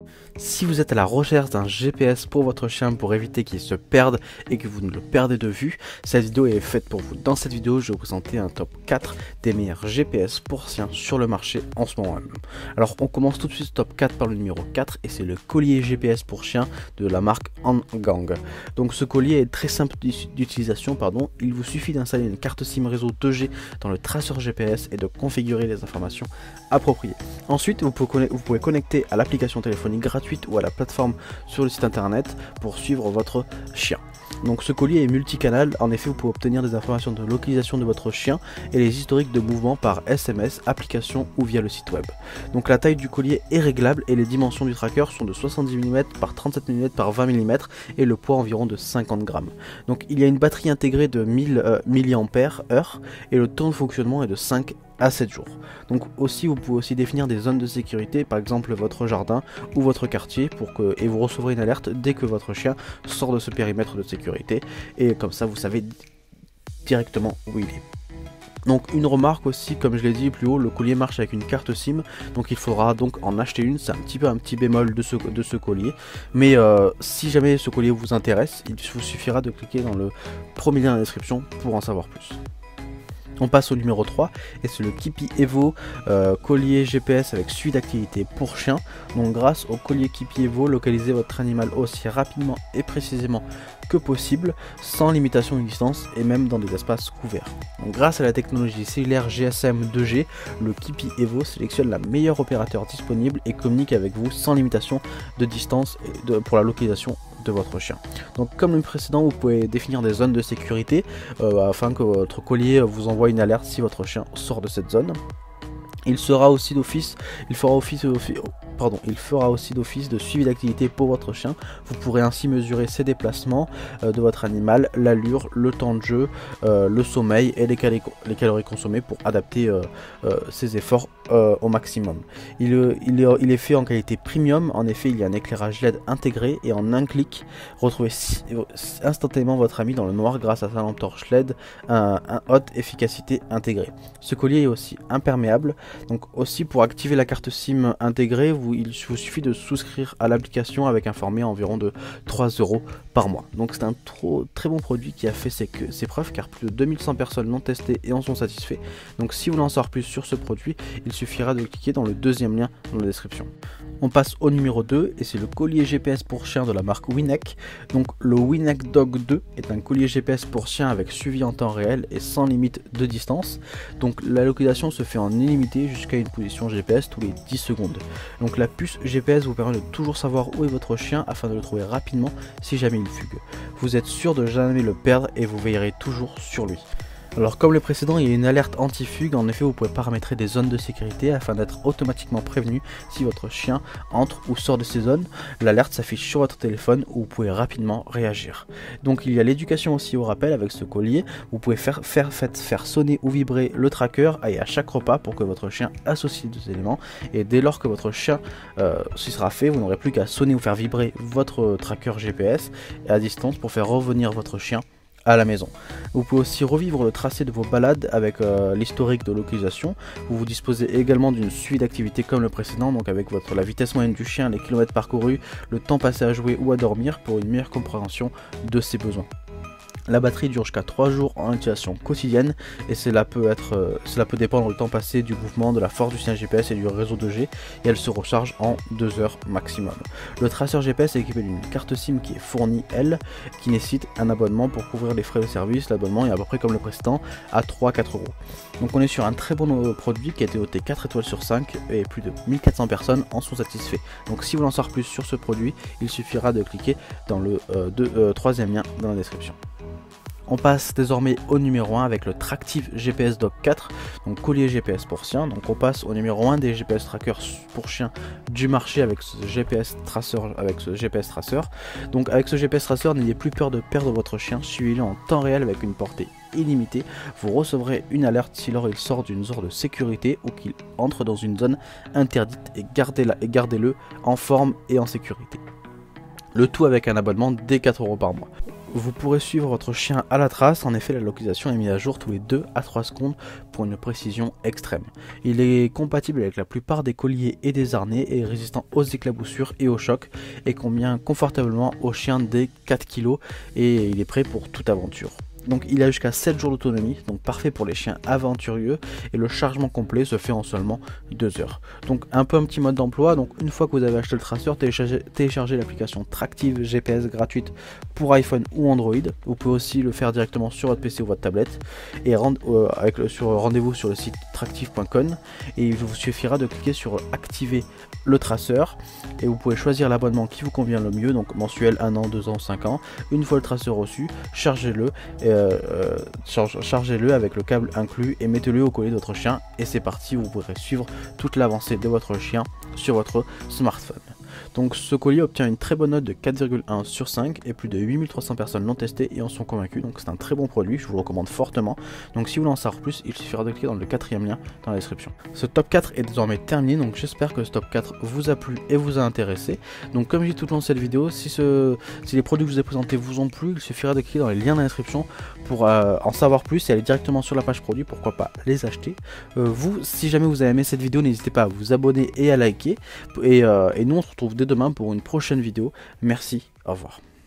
Si vous êtes à la recherche d'un GPS pour votre chien pour éviter qu'il se perde et que vous ne le perdez de vue, cette vidéo est faite pour vous. Dans cette vidéo, je vais vous présenter un top 4 des meilleurs GPS pour chiens sur le marché en ce moment même. Alors on commence tout de suite top 4 par le numéro 4 et c'est le collier GPS pour chien de la marque Angang. Donc ce collier est très simple d'utilisation, il vous suffit d'installer une carte SIM réseau 2G dans le traceur GPS et de configurer les informations appropriées. Ensuite, vous pouvez connecter à l'application téléphonique gratuite ou à la plateforme sur le site internet pour suivre votre chien. Donc ce collier est multicanal, en effet vous pouvez obtenir des informations de localisation de votre chien et les historiques de mouvement par SMS, application ou via le site web. Donc la taille du collier est réglable et les dimensions du tracker sont de 70 mm par 37 mm par 20 mm et le poids environ de 50 grammes. Donc il y a une batterie intégrée de 1000 mAh et le temps de fonctionnement est de 5 à 7 jours. Donc aussi vous pouvez aussi définir des zones de sécurité, par exemple votre jardin ou votre quartier et vous recevrez une alerte dès que votre chien sort de ce périmètre de sécurité et comme ça vous savez directement où il est. Donc une remarque aussi, comme je l'ai dit plus haut, le collier marche avec une carte SIM, donc il faudra donc en acheter une, c'est un petit bémol de ce collier, mais si jamais ce collier vous intéresse, il vous suffira de cliquer dans le premier lien dans la description pour en savoir plus. On passe au numéro 3 et c'est le Kipi Evo collier GPS avec suivi d'activité pour chien. Donc grâce au collier Kipi Evo, localisez votre animal aussi rapidement et précisément que possible, sans limitation de distance et même dans des espaces couverts. Donc grâce à la technologie cellulaire GSM 2G, le Kipi Evo sélectionne la meilleure opérateur disponible et communique avec vous sans limitation de distance pour la localisation de votre chien. Donc comme le précédent, vous pouvez définir des zones de sécurité afin que votre collier vous envoie une alerte si votre chien sort de cette zone. Il fera aussi d'office de suivi d'activité pour votre chien. Vous pourrez ainsi mesurer ses déplacements de votre animal, l'allure, le temps de jeu, le sommeil et les calories consommées pour adapter ses efforts au maximum. Il est fait en qualité premium, en effet il y a un éclairage LED intégré et en un clic, retrouvez instantanément votre ami dans le noir grâce à sa lampe torche LED, un haute efficacité intégrée. Ce collier est aussi imperméable, donc aussi pour activer la carte SIM intégrée, il vous suffit de souscrire à l'application avec un forfait environ de 3 € par mois. Donc c'est un très bon produit qui a fait ses preuves car plus de 2100 personnes l'ont testé et en sont satisfaits. Donc si vous voulez en savoir plus sur ce produit, il suffira de cliquer dans le deuxième lien dans la description. On passe au numéro 2 et c'est le collier GPS pour chien de la marque Winek. Donc le Winek Dog 2 est un collier GPS pour chien avec suivi en temps réel et sans limite de distance. Donc la localisation se fait en illimité jusqu'à une position GPS tous les 10 secondes. Donc la puce GPS vous permet de toujours savoir où est votre chien afin de le trouver rapidement si jamais il fugue. Vous êtes sûr de jamais le perdre et vous veillerez toujours sur lui. Alors comme le précédent, il y a une alerte anti-fugue, en effet vous pouvez paramétrer des zones de sécurité afin d'être automatiquement prévenu si votre chien entre ou sort de ces zones. L'alerte s'affiche sur votre téléphone où vous pouvez rapidement réagir. Donc il y a l'éducation aussi au rappel avec ce collier, vous pouvez faire sonner ou vibrer le tracker et à chaque repas pour que votre chien associe deux éléments et dès lors que votre chien s'y sera fait, vous n'aurez plus qu'à sonner ou faire vibrer votre tracker GPS à distance pour faire revenir votre chien à la maison. Vous pouvez aussi revivre le tracé de vos balades avec l'historique de localisation. Vous disposez également d'une suite d'activités comme le précédent, donc avec la vitesse moyenne du chien, les kilomètres parcourus, le temps passé à jouer ou à dormir pour une meilleure compréhension de ses besoins. La batterie dure jusqu'à 3 jours en utilisation quotidienne et cela peut dépendre du temps passé, du mouvement, de la force du signal GPS et du réseau 2G et elle se recharge en 2 heures maximum. Le traceur GPS est équipé d'une carte SIM qui est fournie, elle, qui nécessite un abonnement pour couvrir les frais de service. L'abonnement est à peu près comme le précédent à 3-4 €. Donc on est sur un très bon produit qui a été noté 4 étoiles sur 5 et plus de 1400 personnes en sont satisfaits. Donc si vous voulez en savoir plus sur ce produit, il suffira de cliquer dans le troisième lien dans la description. On passe désormais au numéro 1 avec le Tractive GPS Dog 4, donc collier GPS pour chien. Donc on passe au numéro 1 des GPS trackers pour chien du marché avec ce GPS tracer. Donc avec ce GPS tracer, n'ayez plus peur de perdre votre chien, suivez-le en temps réel avec une portée illimitée. Vous recevrez une alerte si il sort d'une zone de sécurité ou qu'il entre dans une zone interdite et gardez-le en forme et en sécurité. Le tout avec un abonnement dès 4 € par mois. Vous pourrez suivre votre chien à la trace, en effet la localisation est mise à jour tous les 2 à 3 secondes pour une précision extrême. Il est compatible avec la plupart des colliers et des harnais et est résistant aux éclaboussures et aux chocs et convient confortablement aux chiens des 4 kg et il est prêt pour toute aventure. Donc il a jusqu'à 7 jours d'autonomie, donc parfait pour les chiens aventurieux et le chargement complet se fait en seulement 2 heures. Donc un petit mode d'emploi, donc une fois que vous avez acheté le traceur, téléchargez l'application Tractive GPS gratuite pour iPhone ou Android. Vous pouvez aussi le faire directement sur votre PC ou votre tablette et rendez-vous sur le site tractive.com et il vous suffira de cliquer sur activer le traceur et vous pouvez choisir l'abonnement qui vous convient le mieux, donc mensuel, 1 an, 2 ans, 5 ans. Une fois le traceur reçu, chargez-le avec le câble inclus et mettez-le au collier de votre chien et c'est parti, vous pourrez suivre toute l'avancée de votre chien sur votre smartphone. Donc ce collier obtient une très bonne note de 4,1 sur 5 et plus de 8300 personnes l'ont testé et en sont convaincues, donc c'est un très bon produit, je vous le recommande fortement. Donc si vous voulez en savoir plus, il suffira de cliquer dans le 4e lien dans la description. Ce top 4 est désormais terminé, donc j'espère que ce top 4 vous a plu et vous a intéressé. Donc comme je dis tout au long de cette vidéo, si les produits que je vous ai présentés vous ont plu, il suffira de cliquer dans les liens dans la description pour en savoir plus et aller directement sur la page produit, pourquoi pas les acheter. Si jamais vous avez aimé cette vidéo, n'hésitez pas à vous abonner et à liker et nous on se retrouve dès demain pour une prochaine vidéo. Merci, au revoir.